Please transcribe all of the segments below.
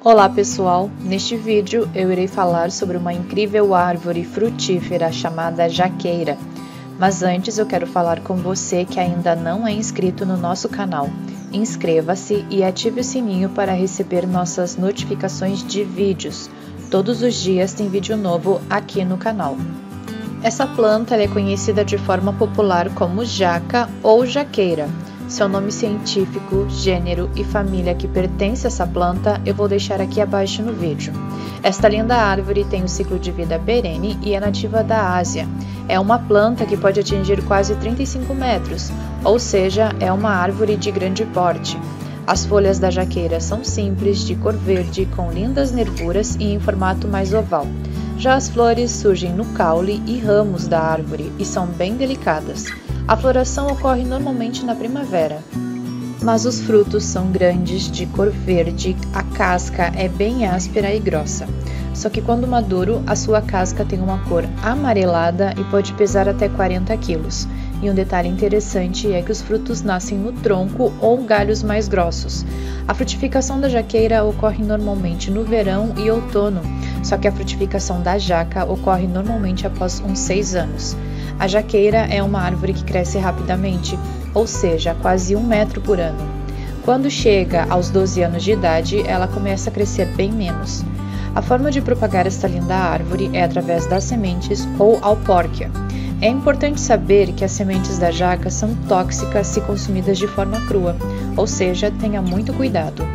Olá pessoal, neste vídeo eu irei falar sobre uma incrível árvore frutífera chamada jaqueira. Mas antes eu quero falar com você que ainda não é inscrito no nosso canal. Inscreva-se e ative o sininho para receber nossas notificações de vídeos. Todos os dias tem vídeo novo aqui no canal. Essa planta é conhecida de forma popular como jaca ou jaqueira. Seu nome científico, gênero e família que pertence a essa planta eu vou deixar aqui abaixo no vídeo. Esta linda árvore tem um ciclo de vida perene e é nativa da Ásia. É uma planta que pode atingir quase 35 metros, ou seja, é uma árvore de grande porte. As folhas da jaqueira são simples, de cor verde, com lindas nervuras e em formato mais oval. Já as flores surgem no caule e ramos da árvore e são bem delicadas. A floração ocorre normalmente na primavera, mas os frutos são grandes, de cor verde, a casca é bem áspera e grossa. Só que quando maduro, a sua casca tem uma cor amarelada e pode pesar até 40 quilos. E um detalhe interessante é que os frutos nascem no tronco ou galhos mais grossos. A frutificação da jaqueira ocorre normalmente no verão e outono, só que a frutificação da jaca ocorre normalmente após uns 6 anos. A jaqueira é uma árvore que cresce rapidamente, ou seja, quase 1 metro por ano. Quando chega aos 12 anos de idade, ela começa a crescer bem menos. A forma de propagar esta linda árvore é através das sementes ou alpórquia. É importante saber que as sementes da jaca são tóxicas se consumidas de forma crua, ou seja, tenha muito cuidado.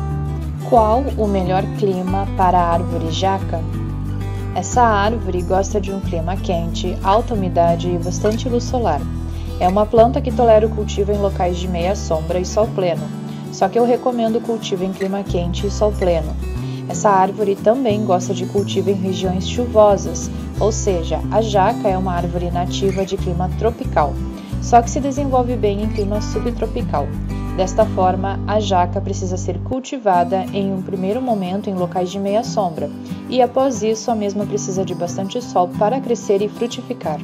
Qual o melhor clima para a árvore jaca? Essa árvore gosta de um clima quente, alta umidade e bastante luz solar. É uma planta que tolera o cultivo em locais de meia sombra e sol pleno, só que eu recomendo o cultivo em clima quente e sol pleno. Essa árvore também gosta de cultivo em regiões chuvosas, ou seja, a jaca é uma árvore nativa de clima tropical, só que se desenvolve bem em clima subtropical. Desta forma, a jaca precisa ser cultivada em um primeiro momento em locais de meia sombra, e após isso a mesma precisa de bastante sol para crescer e frutificar.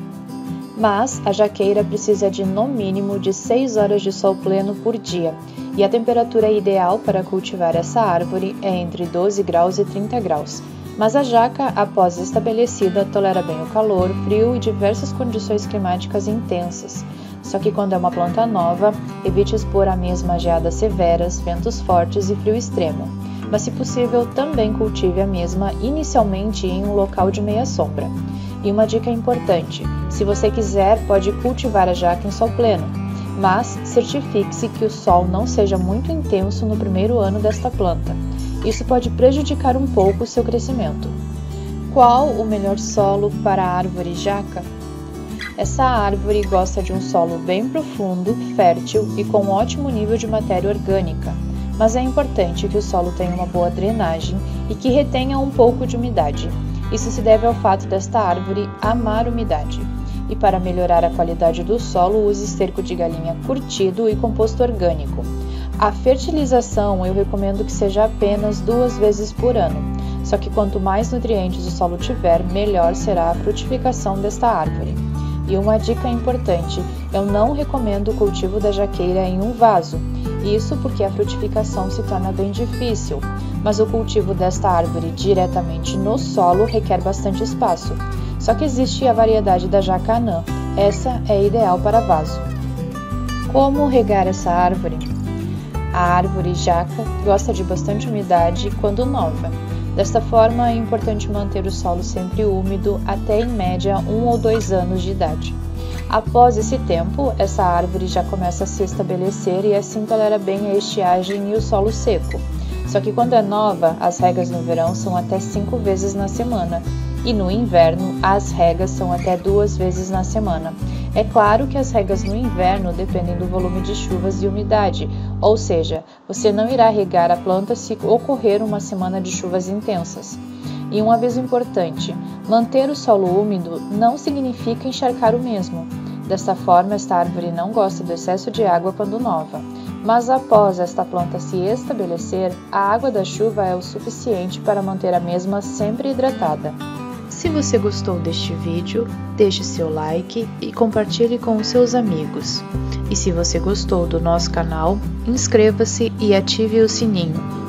Mas a jaqueira precisa de no mínimo de 6 horas de sol pleno por dia, e a temperatura ideal para cultivar essa árvore é entre 12 graus e 30 graus. Mas a jaca, após estabelecida, tolera bem o calor, frio e diversas condições climáticas intensas. Só que quando é uma planta nova, evite expor a mesma geadas severas, ventos fortes e frio extremo. Mas se possível, também cultive a mesma inicialmente em um local de meia sombra. E uma dica importante, se você quiser, pode cultivar a jaca em sol pleno, mas certifique-se que o sol não seja muito intenso no primeiro ano desta planta. Isso pode prejudicar um pouco o seu crescimento. Qual o melhor solo para a árvore jaca? Essa árvore gosta de um solo bem profundo, fértil e com ótimo nível de matéria orgânica, mas é importante que o solo tenha uma boa drenagem e que retenha um pouco de umidade. Isso se deve ao fato desta árvore amar umidade. E para melhorar a qualidade do solo, use esterco de galinha curtido e composto orgânico. A fertilização eu recomendo que seja apenas 2 vezes por ano, só que quanto mais nutrientes o solo tiver, melhor será a frutificação desta árvore. E uma dica importante, eu não recomendo o cultivo da jaqueira em um vaso, isso porque a frutificação se torna bem difícil, mas o cultivo desta árvore diretamente no solo requer bastante espaço. Só que existe a variedade da jaca anã, essa é ideal para vaso. Como regar essa árvore? A árvore jaca gosta de bastante umidade quando nova. Desta forma, é importante manter o solo sempre úmido até em média 1 ou 2 anos de idade. Após esse tempo, essa árvore já começa a se estabelecer e assim tolera bem a estiagem e o solo seco. Só que quando é nova, as regas no verão são até 5 vezes na semana e no inverno as regas são até 2 vezes na semana. É claro que as regas no inverno dependem do volume de chuvas e umidade, ou seja, você não irá regar a planta se ocorrer uma semana de chuvas intensas. E um aviso importante, manter o solo úmido não significa encharcar o mesmo. Desta forma, esta árvore não gosta do excesso de água quando nova. Mas após esta planta se estabelecer, a água da chuva é o suficiente para manter a mesma sempre hidratada. Se você gostou deste vídeo, deixe seu like e compartilhe com os seus amigos. E se você gostou do nosso canal, inscreva-se e ative o sininho.